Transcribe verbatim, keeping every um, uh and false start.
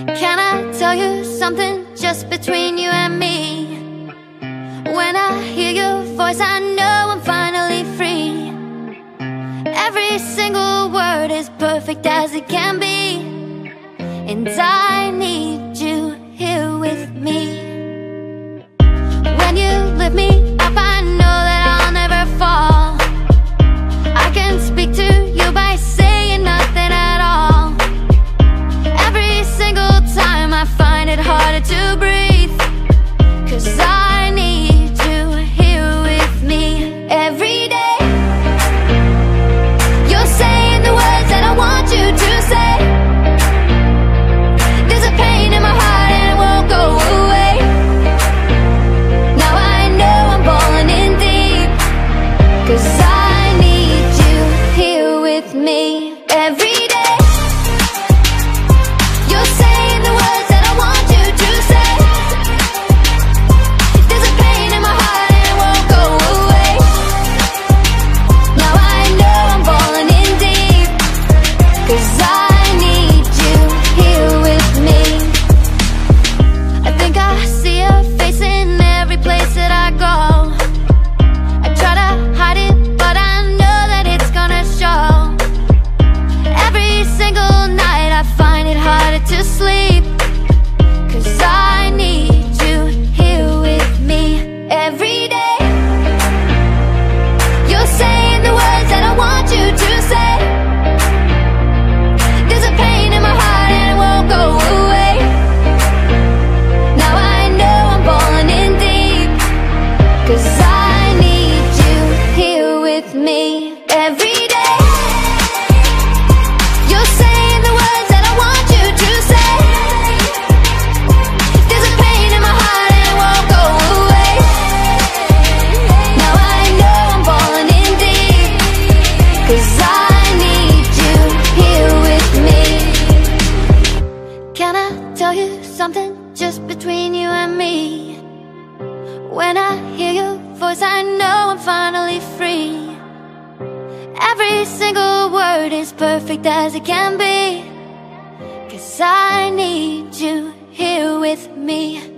Can I tell you something just between you and me? When I hear your voice, I know I'm finally free. Every single word is perfect as it can be, and I need you here with me. When you lift me up, I know that I'll never fall. I can speak to you by saying nothing at all. Every single time I find it harder to breathe, 'cause I need you here with me every day. You're saying the words that I want you to say. There's a pain in my heart and it won't go away. Now I know I'm falling in deep, 'cause I need you here with me every day. You're saying the words that I want you to say. There's a pain in my heart and it won't go away. Now I know I'm falling in deep, 'cause I need you here with me. I think I see your face in every place that I go. I try to hide it, but I know that it's gonna show. Every single night I find it harder to sleep, 'cause I need you here with me every day. You're saying the words that I want you to say. There's a pain in my heart and it won't go away. Now I know I'm falling in deep, 'cause I need you here with me every day. You're saying the words that I want you to say. There's a pain in my heart and it won't go away. Now I know I'm falling in deep, 'cause I need you here with me. Can I tell you something just between you and me? When I hear your voice, I know I'm finally free. Every single word is perfect as it can be, 'cause I need you here with me.